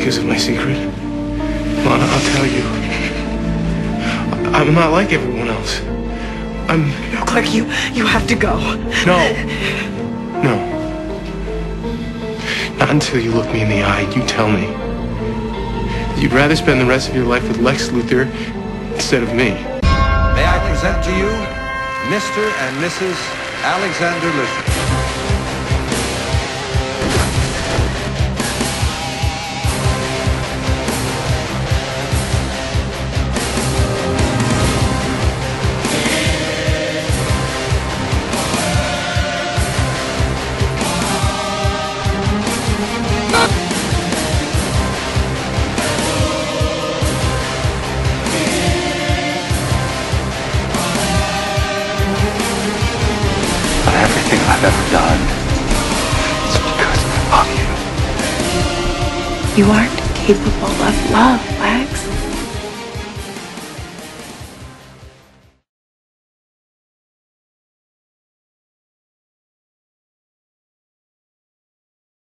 because of my secret? Lana, I'll tell you. I'm not like everyone else. No, Clark, you have to go. No. No. Not until you look me in the eye and you tell me that you'd rather spend the rest of your life with Lex Luthor instead of me. May I present to you Mr. and Mrs. Alexander Luthor. Everything I've ever done is because of you. You aren't capable of love, Lex.